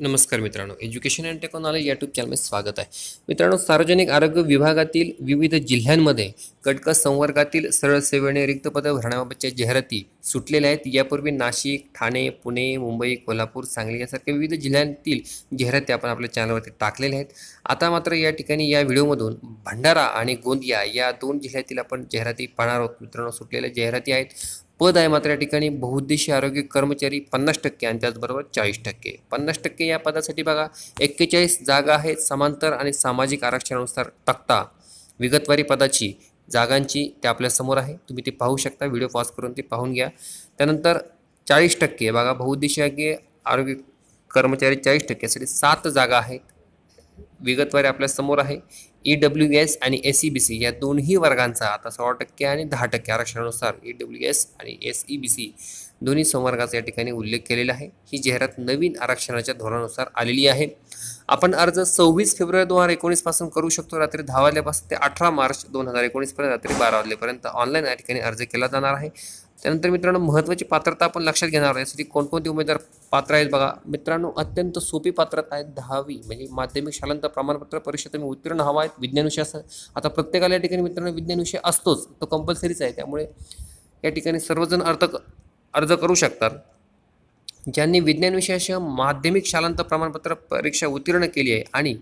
नमस्कार मित्रांनो, education and technology YouTube चॅनलमध्ये स्वागत आहे. मित्रांनो, सार्वजनिक आरोग्य विभागातील विविध जिल्ह्यांमध्ये गट संवर्गातील सरळ सेवेने रिक्त पदे भरण्याबाबतच्या जाहिराती सुटलेल्या आहेत. यापूर्वी नाशिक, ठाणे, पुणे, मुंबई, कोल्हापूर, सांगली यासारख्या विविध जिल्ह्यांतील जाहिराती आपण आपल्या चॅनलवरती टाकलेल्या आहेत. आता मात्र या ठिकाणी या व्हिडिओमधून भंडारा आणि गोंदिया या दोन जिल्ह्यातील आपण जाहिराती पाहणार आहोत. मित्रांनो, सुटलेल्या जाहिराती आहेत. पद आहे मात्र या ठिकाणी बहुउद्देशीय आरोग्य कर्मचारी 50% आणि त्याचबरोबर 40%. 50% या पदासाठी बघा 41 जागा आहेत. समांतर आणि सामाजिक आरक्षणानुसार तक्ता विगतवारी पदाची जागांची ते आपल्यासमोर आहे. तुम्ही ते पाहू शकता. व्हिडिओ पॉज करून ते पाहून घ्या. त्यानंतर 40% बघा बहुउद्देशीय आरोग्य कर्मचारी 40% साठी 7 जागा आहेत. विगतवारी आपल्यासमोर आहे. EWS आणि SEBC या दोन्ही वर्गांचा आता 16% आणि 10% आरक्षणानुसार EWS आणि SEBC दोन्ही संवर्गाचा या ठिकाणी उल्लेख केलेला आहे. ही जाहिरात नवीन आरक्षणाच्या धोरणानुसार आलेली आहे. आपण अर्ज 26 फेब्रुवारी 2019 पासून करू शकतो. रात्री 10 वाजल्यापासून ते 18 मार्च 2019 पर्यंत रात्री 12 वाजल्यापर्यंत ऑनलाईन या ठिकाणी अर्ज केला जाणार आहे. त्यानंतर मित्रांनो, महत्त्वाची पात्रता आपण लक्षात घेणार आहे. यासाठी कोणकोणते उमेदवार पात्र आहेत बघा. मित्रांनो, अत्यंत सोपी पात्रता आहे. 10वी म्हणजे माध्यमिक शालांत प्रमाणपत्र परीक्षा तुम्ही उत्तीर्ण हवा आहेत. विज्ञान विषय आता प्रत्येकाला या ठिकाणी मित्रांनो विज्ञान विषय असतोच, तो कंपल्सरीच आहे. त्यामुळे या ठिकाणी सर्वजण अर्ज करू शकतात. ज्यांनी विज्ञान विषयासह माध्यमिक शालांत प्रमाणपत्र परीक्षा उत्तीर्ण केली आहे आणि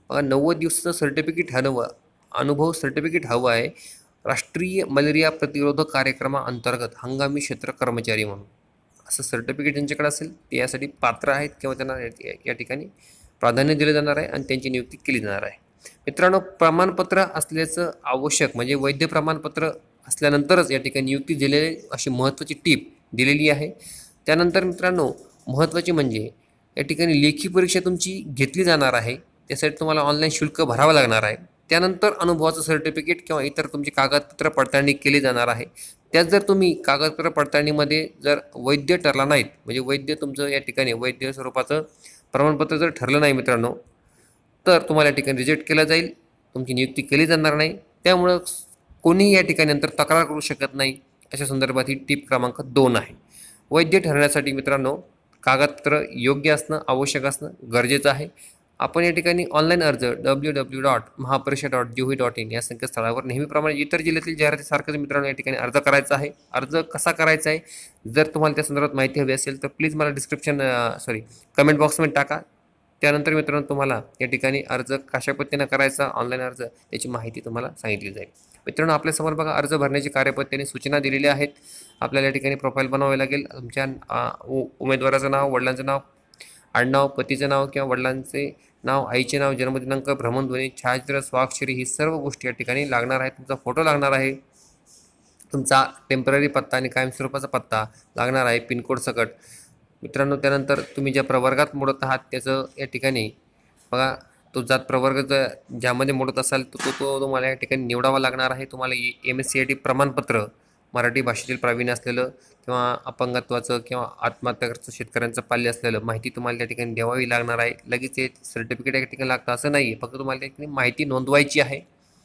90 दिवसाचं सर्टिफिकेट अनुभव सर्टिफिकेट हवं आहे. राष्ट्रीय मलेरिया प्रतिरोधक कार्यक्रमाअंतर्गत हंगामी क्षेत्र कर्मचारी म्हणून असं सर्टिफिकेट ज्यांच्याकडे असेल ते यासाठी पात्र आहेत किंवा त्यांना या ठिकाणी प्राधान्य दिलं जाणार आहे आणि त्यांची नियुक्ती केली जाणार आहे. मित्रांनो, प्रमाणपत्र असल्याचं आवश्यक म्हणजे वैध प्रमाणपत्र असल्यानंतरच या ठिकाणी नियुक्ती दिलेली अशी महत्त्वाची टीप दिलेली आहे. त्यानंतर मित्रांनो, महत्त्वाचे म्हणजे या ठिकाणी लेखी परीक्षा तुमची घेतली जाणार आहे. त्यासाठी तुम्हाला ऑनलाईन शुल्क भरावं लागणार आहे. त्यानंतर अनुभवाचं सर्टिफिकेट किंवा इतर तुमची कागदपत्र पडताळणी केली जाणार आहे. त्यात जर तुम्ही कागदपत्र पडताळणीमध्ये जर वैध ठरला नाहीत म्हणजे वैध तुमचं या ठिकाणी वैध स्वरूपाचं प्रमाणपत्र जर ठरलं नाही मित्रांनो, तर तुम्हाला या ठिकाणी रिजेक्ट केलं जाईल. तुमची नियुक्ती केली जाणार नाही. त्यामुळं कोणीही या ठिकाणी नंतर तक्रार करू शकत नाही. अशा संदर्भात ही टीप क्रमांक 2 आहे. वैध ठरण्यासाठी मित्रांनो कागदपत्र योग्य असणं आवश्यक असणं गरजेचं आहे. आपण या ठिकाणी ऑनलाईन अर्ज www.महापरीक्षा.gov.in या संकेतस्थळावर नेहमीप्रमाणे इतर जिल्ह्यातील जाहिरातीसारखंच मित्रांनो या ठिकाणी अर्ज करायचा आहे. अर्ज कसा करायचा आहे जर तुम्हाला त्या संदर्भात माहिती हवी असेल तर प्लीज मला कमेंट बॉक्समध्ये टाका. त्यानंतर मित्रांनो तुम्हाला या ठिकाणी अर्ज कशा पद्धतीनं करायचा ऑनलाईन अर्ज त्याची माहिती तुम्हाला सांगितली जाईल. मित्रांनो, आपल्यासमोर बघा अर्ज भरण्याची कार्यपद्धतीने सूचना दिलेल्या आहेत. आपल्याला या ठिकाणी प्रोफाईल बनवावे लागेल. तुमच्या उमेदवाराचं नाव, वडिलांचं नाव, आडनाव, पतीचं नाव किंवा वडिलांचे नाव, आईचे नाव, जन्मदिनांक, भ्रमणध्वनी, छायाचित्र, स्वाक्षरी ही सर्व गोष्टी या ठिकाणी लागणार आहेत. तुमचा फोटो लागणार आहे. तुमचा टेम्पररी पत्ता आणि कायमस्वरूपाचा पत्ता लागणार आहे पिनकोड सकट. मित्रांनो, त्यानंतर तुम्ही ज्या प्रवर्गात मोडत आहात त्याचं या ठिकाणी बघा तो जात प्रवर्ग ज्यामध्ये मोडत असाल तो तुम्हाला या ठिकाणी निवडावा लागणार आहे. तुम्हाला MSCIT प्रमाणपत्र मराठी भाषेतील प्रावीण्य असलेलं किंवा अपंगत्वाचं किंवा आत्महत्याग्रस्त शेतकऱ्यांचं पाल्य असलेलं माहिती तुम्हाला त्या ठिकाणी द्यावी लागणार आहे. लगेच ते सर्टिफिकेट या ठिकाणी लागतं असं नाही आहे. फक्त तुम्हाला त्या ठिकाणी माहिती नोंदवायची आहे.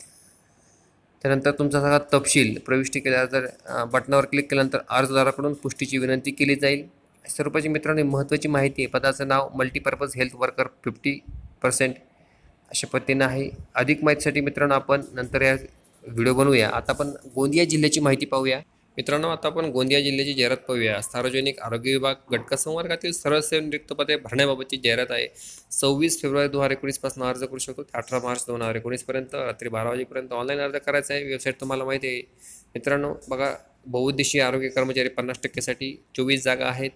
त्यानंतर तुमचा सगळा तपशील प्रविष्ट केला जर बटनावर क्लिक केल्यानंतर अर्जदाराकडून पुष्टीची विनंती केली जाईल. स्वरूपाची मित्रांनो महत्त्वाची माहिती आहे. पदाचं नाव मल्टीपर्पज हेल्थ वर्कर 50% अशा पद्धतीनं आहे. अधिक माहितीसाठी मित्रांनो आपण नंतर या व्हिडिओ बनवूया. आता आपण गोंदिया जिल्ह्याची माहिती पाहूया. मित्रांनो, आता आपण गोंदिया जिल्ह्याची जाहिरात पाहूया. सार्वजनिक आरोग्य विभाग गट संवर्गातील सरळ सेवा रिक्त पदे भरण्याबाबतची जाहिरात आहे. 26 फेब्रुवारी 2019 पासून अर्ज करू शकतो. 18 मार्च 2019 पर्यंत रात्री 12 वाजेपर्यंत ऑनलाईन अर्ज करायचा आहे. वेबसाईट तुम्हाला माहिती आहे. मित्रांनो बघा, बहुउद्देशीय आरोग्य कर्मचारी 50% साठी 24 जागा आहेत.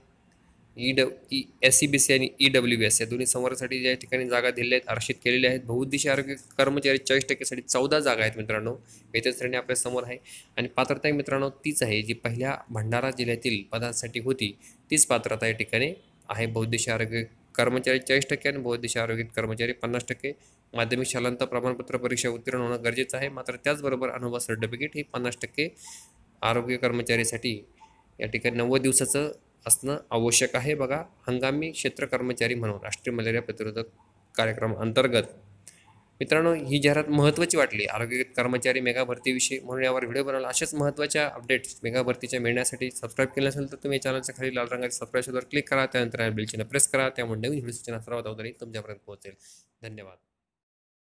SEBC आणि EWS या दोन्ही संवर्गासाठी या ठिकाणी जागा दिलेल्या आहेत, आरक्षित केलेल्या आहेत. बहुउद्देशीय आरोग्य कर्मचारी 40% साठी 14 जागा आहेत. मित्रांनो, वेतन श्रेणी आपल्या समोर आहे आणि पात्रता मित्रांनो तीच आहे जी पहिल्या भंडारा जिल्ह्यातील पदासाठी होती. तीच पात्रता या ठिकाणी आहे. बहुउद्देशीय आरोग्य कर्मचारी 40% आणि बहुउद्देशीय आरोग्य कर्मचारी 50%. माध्यमिक शालांत प्रमाणपत्र परीक्षा उत्तीर्ण होणं गरजेचं आहे. मात्र त्याचबरोबर अनुभव सर्टिफिकेट ही 50% आरोग्य कर्मचारीसाठी या ठिकाणी 90 दिवसाचं असणं आवश्यक आहे. बघा, हंगामी क्षेत्र कर्मचारी म्हणून राष्ट्रीय मलेरिया प्रतिरोधक कार्यक्रम अंतर्गत मित्रांनो, ही जाहिरात महत्त्वाची वाटली आरोग्य कर्मचारी मेगा भरतीविषयी, म्हणून यावर व्हिडिओ बनवला. अशाच महत्त्वाच्या अपडेट्स मेगा भरतीच्या मिळण्यासाठी सबस्क्राईब केलं असेल तर तुम्ही चॅनलच्या खाली लाल रंगाच्या सबस्क्राईबवर क्लिक करा. त्यानंतर बेल चिन्ह प्रेस करा. त्यामुळे नवीन व्हिडिओ सूचना सर्वात अगोदर तुमच्यापर्यंत पोहोचेल. धन्यवाद.